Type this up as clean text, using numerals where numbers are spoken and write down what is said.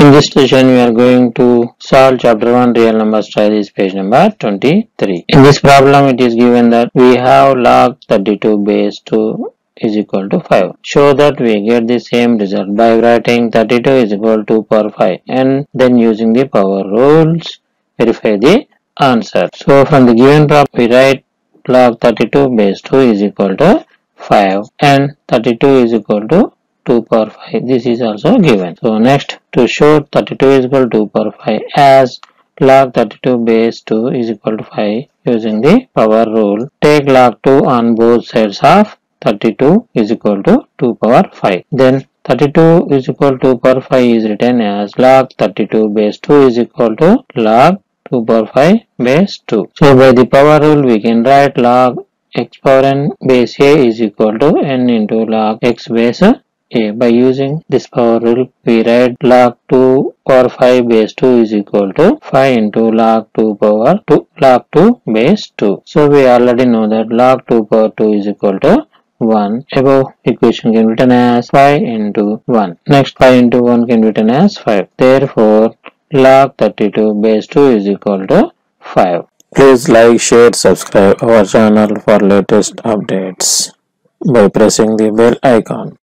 In this session, we are going to solve chapter 1 real numbers trials, page number 23. In this problem, it is given that we have log 32 base 2 is equal to 5. Show that we get the same result by writing 32 is equal to 2 power 5 and then using the power rules, verify the answer. So from the given problem, we write log 32 base 2 is equal to 5 and 32 is equal to 2 power 5. This is also given. So next, to show 32 is equal to 2 power 5 as log 32 base 2 is equal to 5 using the power rule, take log 2 on both sides of 32 is equal to 2 power 5. Then 32 is equal to 2 power 5 is written as log 32 base 2 is equal to log 2 power 5 base 2. So by the power rule we can write log x power n base a is equal to n into log x base a. By using this power rule, we write log 2 power 5 base 2 is equal to 5 into log 2 power 2 log 2 base 2. So we already know that log 2 power 2 is equal to 1. Above equation can be written as 5 into 1. Next 5 into 1 can be written as 5. Therefore, log 32 base 2 is equal to 5. Please like, share, subscribe our channel for latest updates by pressing the bell icon.